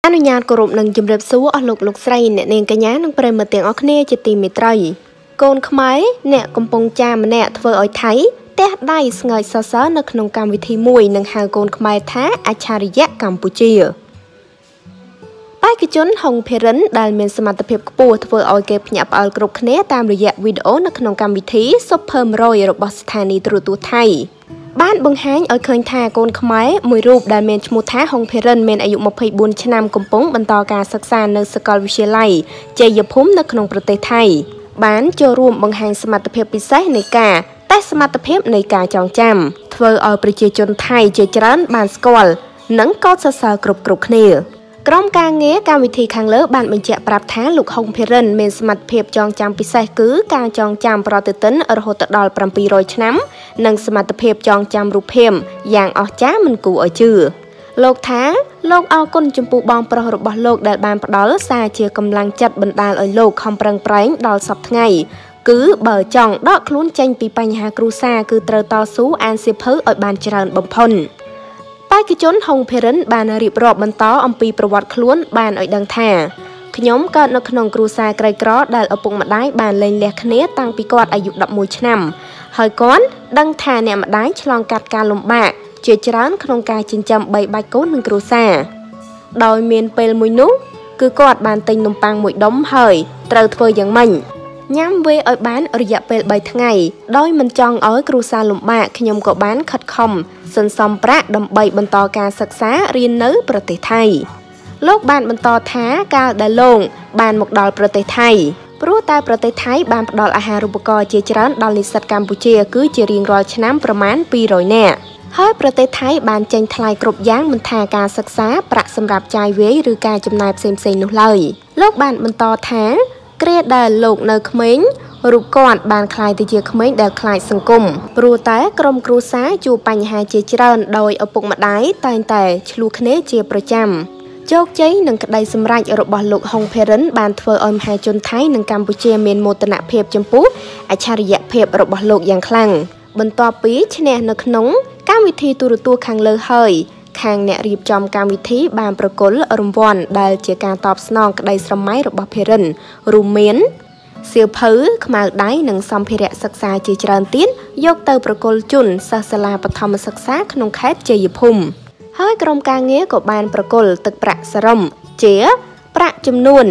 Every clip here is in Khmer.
អនុញ្ញាតគោរពនឹងជំរាបសួរអស់លោកស្រីអ្នកនាងកញ្ញានិងប្រិយមិត្តទាំងអស់គ្នាជាទីមេត្រីកូនខ្មែរអ្នកកំពុងចាម្នាក់ធ្វើឲ្យថៃទះដៃស្ងើចសរសើរនៅក្នុងកម្មវិធីមួយនឹងហៅកូនខ្មែរថាអច្ឆរិយៈកម្ពុជាបេក្ខជនហុងភេរិនដែលមានសមត្ថភាពខ្ពស់ធ្វើឲ្យគេភ្ញាក់ផ្អើលគ្រប់គ្នាតាមរយៈវីដេអូនៅក្នុងកម្មវិធី Super 100 របស់ស្ថានីយទូរទស្សន៍ថៃបានបង្ហាញឲ្យឃើញថាកូនខ្មែរមួយរូបដែលមានឈ្មោះថាហុងភេរិនមានអាយុ24ឆ្នាំកំពុងបន្តការសិក្សានៅសាកលវិទ្យាល័យជ័យភូមិនៅក្នុងប្រទេសថៃបានចូលរួមបង្ហាញសមត្ថភាពពិសេសនៃការតេស្តសមត្ថភាពនៃការចងចាំធ្វើឲ្យប្រជាជនថៃជាច្រើនបានស្គាល់និងកោតសរសើរគ្រប់គ្នាក្រុមការងារកម្មវិធីខាងលើបានបញ្ជាក់ប្រាប់ថាលោកហុងភេរិនមានសមត្ថភាពចងចាំពិសេសគឺការចងចាំប្រតិទិនរហូតដល់700ឆ្នាំនិងសមត្ថភាពចងចាំរូបភាពយ៉ាងអស្ចារ្យមិនគួរឲ្យជឿលោកថាលោកអរគុណចំពោះបងប្រុសរបស់លោកដែលបានផ្ដល់សារជាកម្លាំងចិត្តបណ្ដាលឲ្យលោកខំប្រឹងប្រែងដល់សប្តាហ៍ថ្ងៃគឺបើចង់ដកខ្លួនចេញពីបញ្ហាគ្រួសារគឺត្រូវតស៊ូអានសៀវភៅឲ្យបានច្រើនបំផុតបេក្ខជនហុងភេរិនបានរៀបរាប់បន្តអំពីប្រវត្តិខ្លួនបានឲ្យដឹងថាខ្ញុំកើតនៅក្នុងគ្រួសារក្រីក្រដែលឪពុកម្ដាយបានលែងលះគ្នាតាំងពីគាត់អាយុ11ឆ្នាំហើយគាត់ដឹងថាអ្នកម្ដាយឆ្លងកាត់ការលំបាកជាច្រើនក្នុងការចិញ្ចឹមបីបាច់កូននិងគ្រួសារដោយមានពេលមួយនោះគឺគាត់បានទិញនំប៉័ងមួយដុំហើយត្រូវធ្វើយ៉ាងម៉េចញ៉ាំវាឲ្យបានរយៈពេល3ថ្ងៃដោយមិនចង់ឲ្យគ្រួសារលំបាកខ្ញុំក៏បានខិតខំសន្សំប្រាក់ដើម្បីបន្តការសិក្សារៀននៅប្រទេសថៃលោកបានបន្តថាកាលដែលលោកបានមកដល់ប្រទេសថៃព្រោះតែប្រទេសថៃបានផ្ដល់អាហារូបករណ៍ជាច្រើនដល់និស្សិតកម្ពុជាគឺជារៀងរាល់ឆ្នាំប្រមាណ200នាក់ហើយប្រទេសថៃបានចេញថ្លៃគ្រប់យ៉ាងមិនថាការសិក្សាប្រាក់សម្រាប់ចាយវាយឬការចំណាយផ្សេងៗនោះឡើយលោកបានបន្តថាគ្រាដែលលោកនៅក្មេងរូបគាត់បានคล้ายទៅជាក្មេងដែលខ្លាចសង្គមព្រោះតែក្រុមគ្រួសារជួបបញ្ហាជាច្រើនដោយឪពុកម្ដាយតែងតែឆ្លោះគ្នាជាប្រចាំជោគជ័យនិងក្តីសម្រេចរបស់លោកហុងភេរិនបានធ្វើឲ្យមហាជនថៃនិងកម្ពុជាមានមោទនភាពចំពោះអច្ឆរិយភាពរបស់លោកយ៉ាងខ្លាំងបន្ទាប់ពីឈ្នះនៅក្នុងកម្មវិធីទូរទស្សន៍ខាងលើហើយខាងអ្នករៀបចំកម្មវិធីបានប្រគល់រង្វាន់ដែលជាការតបស្នងក្តីស្រមៃរបស់ភេរិនរួមមានសៀវភៅខ្មៅដៃនិងសម្ភារៈសិក្សាជាច្រើនទៀតយកទៅប្រគល់ជូនសិស្សសាលាបឋមសិក្សាក្នុងខេត្តជ័យភូមិហើយក្រុមការងារក៏បានប្រគល់ទឹកប្រាក់សរុបជាប្រាក់ចំនួន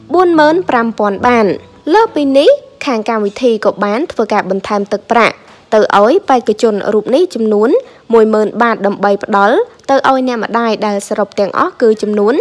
45,000 បាតលើសពីនេះខាងកម្មវិធីក៏បានធ្វើការបន្ថែមទឹកប្រាក់ទៅឲ្យបេក្ខជនរូបនេះចំនួន 10,000 បាតដើម្បីផ្ដល់ទៅឲ្យអ្នកម្ដាយដែលសរុបទាំងអស់គឺចំនួន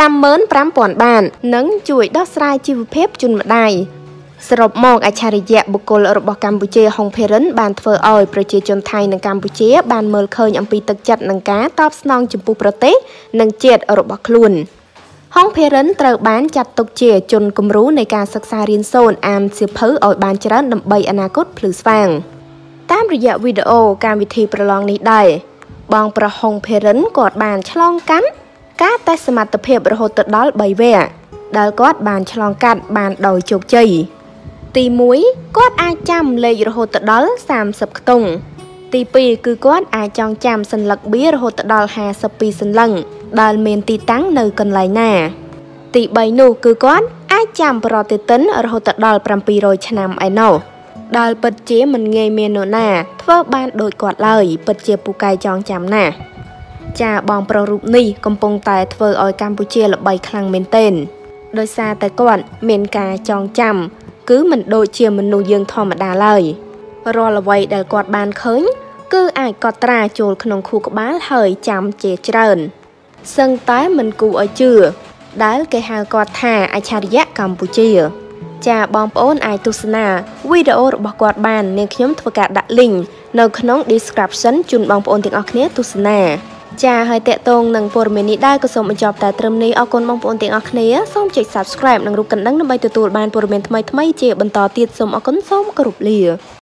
55,000 បាតនិងជួយដោះស្រាយជីវភាពជូនម្ដាយសរុបមកអច្ឆរិយៈបុគ្គលរបស់កម្ពុជាហុងភេរិនបានធ្វើឲ្យប្រជាជនថៃនិងកម្ពុជាបានមើលឃើញអំពីទឹកចិត្តនិងការតបស្នងចំពោះប្រទេសនិងជាតិរបស់ខ្លួនហុងភេរិនត្រូវបានចាត់ទុកជាជនគំរូនៃការសិក្សារៀនសូត្រអានសៀវភៅឲ្យបានច្រើនដើម្បីអនាគតភ្លឺស្វាងតាមរយៈវីដេអូកម្មវិធីប្រឡងនេះដែរបងប្រុសហុងភេរិនគាត់បានឆ្លងកាត់ការតេស្តសមត្ថភាពរហូតដល់3វគ្គដែលគាត់បានឆ្លងកាត់បានដោយជោគជ័យទី1គាត់អាចចាំលេខរហូតដល់30ខ្ទង់ទី2គឺគាត់អាចចងចាំសញ្ញាបៀរហូតដល់52សន្លឹងដែលមានទីតាំងនៅកន្លែងណាទី3នោះគឺគាត់អាចចាំប្រតិទិនរហូតដល់700ឆ្នាំឯណោះដែលពិតជាមិនងាយមាននរណាធ្វើបានដូចគាត់ឡើយពិតជាពូកែចងចាំណាស់ចាបងប្រុសរូបនេះកំពុងតែធ្វើឲ្យកម្ពុជាល្បីខ្លាំងមែនទែនដោយសារតែគាត់មានការចងចាំគឺមិនដូចជាមនុស្សយើងធម្មតាឡើយរាល់អ្វីដែលគាត់បានឃើញគឺអាចកត់ត្រាចូលក្នុងខួរក្បាលហើយចាំជាច្រើនសឹងតែមិនគួរឲ្យជឿដែលគេហៅគាត់ថាអច្ឆរិយៈកម្ពុជាចាបងប្អូនអាចទស្សនាវីដេអូរបស់គាត់បាននាងខ្ញុំធ្វើការដាក់ link នៅក្នុង description ជូនបងប្អូនទាំងអស់គ្នាទស្សនាចាហើយតេតងនឹងព័ត៌មាននេះដែរក៏សូមបញ្ចប់តែត្រឹមនេះអរគុណបងប្អូនទាំងអស់គ្នាសូមចុច subscribe និងរូបកណ្ដឹងដើម្បីទទួលបានព័ត៌មានថ្មីៗជាបន្តទៀតសូមអរគុណសូមគោរពលា